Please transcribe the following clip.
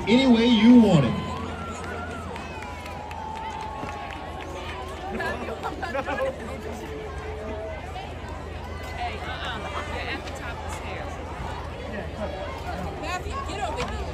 any way you want it. Hey, you're at the top of the stairs. Matthew, get over here.